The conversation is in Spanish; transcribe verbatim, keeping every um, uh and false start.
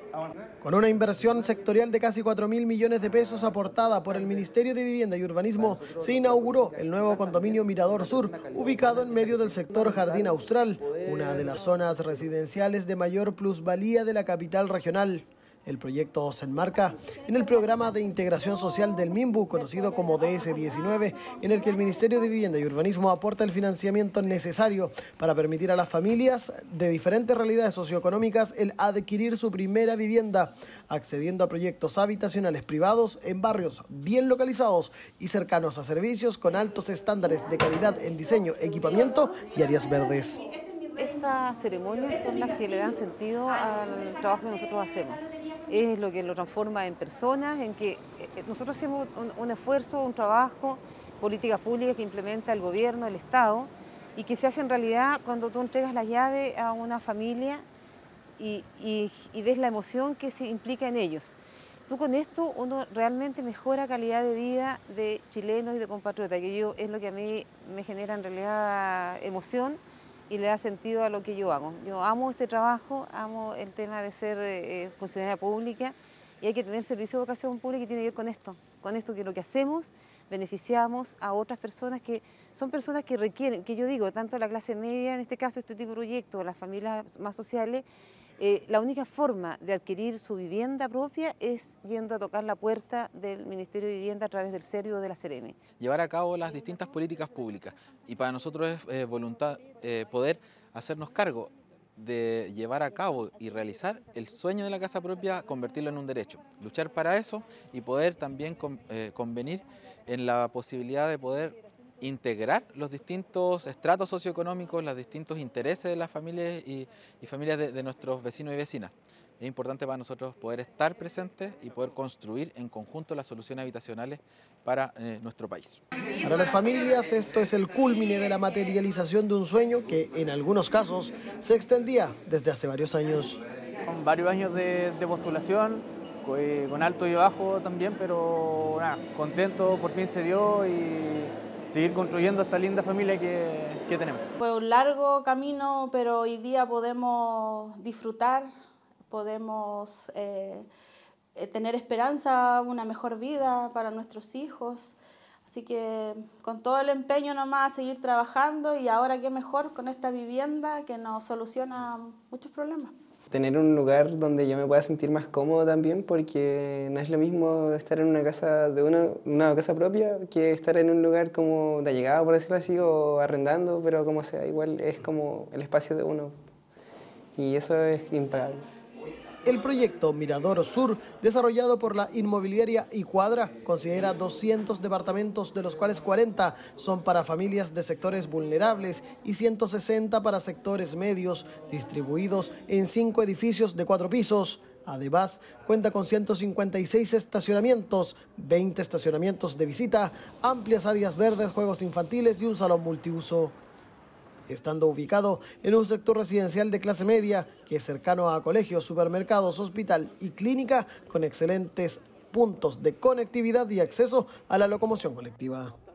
Con una inversión sectorial de casi cuatro mil millones de pesos aportada por el Ministerio de Vivienda y Urbanismo, se inauguró el nuevo condominio Mirador Sur, ubicado en medio del sector Jardín Austral, una de las zonas residenciales de mayor plusvalía de la capital regional. El proyecto se enmarca en el programa de integración social del MIMBU, conocido como D S diecinueve, en el que el Ministerio de Vivienda y Urbanismo aporta el financiamiento necesario para permitir a las familias de diferentes realidades socioeconómicas el adquirir su primera vivienda, accediendo a proyectos habitacionales privados en barrios bien localizados y cercanos a servicios con altos estándares de calidad en diseño, equipamiento y áreas verdes. Estas ceremonias son las que le dan sentido al trabajo que nosotros hacemos. Es lo que lo transforma en personas, en que nosotros hacemos un, un esfuerzo, un trabajo, políticas públicas que implementa el gobierno, el Estado, y que se hace en realidad cuando tú entregas la llave a una familia y, y, y ves la emoción que se implica en ellos. Tú con esto uno realmente mejora calidad de vida de chilenos y de compatriotas, que yo, es lo que a mí me genera en realidad emoción y le da sentido a lo que yo hago. Yo amo este trabajo, amo el tema de ser eh, funcionaria pública y hay que tener servicio de vocación pública y tiene que ver con esto, con esto que lo que hacemos beneficiamos a otras personas que son personas que requieren, que yo digo, tanto la clase media, en este caso este tipo de proyectos, las familias más sociales, eh, la única forma de adquirir su vivienda propia es yendo a tocar la puerta del Ministerio de Vivienda a través del CERVI o de la CEREMI. Llevar a cabo las distintas políticas públicas y para nosotros es eh, voluntad eh, poder hacernos cargo de llevar a cabo y realizar el sueño de la casa propia, convertirlo en un derecho, luchar para eso y poder también con, eh, convenir en la posibilidad de poder integrar los distintos estratos socioeconómicos, los distintos intereses de las familias y, y familias de, de nuestros vecinos y vecinas. Es importante para nosotros poder estar presentes y poder construir en conjunto las soluciones habitacionales para eh, nuestro país. Para las familias esto es el cúlmine de la materialización de un sueño que en algunos casos se extendía desde hace varios años. Con varios años de, de postulación, con alto y bajo también, pero nada, contento, por fin se dio y seguir construyendo esta linda familia que, que tenemos. Fue un largo camino, pero hoy día podemos disfrutar, podemos eh, tener esperanza, una mejor vida para nuestros hijos. Así que con todo el empeño nomás a seguir trabajando y ahora qué mejor con esta vivienda que nos soluciona muchos problemas. Tener un lugar donde yo me pueda sentir más cómodo también, porque no es lo mismo estar en una casa de una, una casa propia que estar en un lugar como de allegado, por decirlo así, o arrendando, pero como sea, igual es como el espacio de uno y eso es impagable. El proyecto Mirador Sur, desarrollado por la inmobiliaria Icuadra, considera doscientos departamentos, de los cuales cuarenta son para familias de sectores vulnerables y ciento sesenta para sectores medios, distribuidos en cinco edificios de cuatro pisos. Además, cuenta con ciento cincuenta y seis estacionamientos, veinte estacionamientos de visita, amplias áreas verdes, juegos infantiles y un salón multiuso. Estando ubicado en un sector residencial de clase media que es cercano a colegios, supermercados, hospital y clínica, con excelentes puntos de conectividad y acceso a la locomoción colectiva.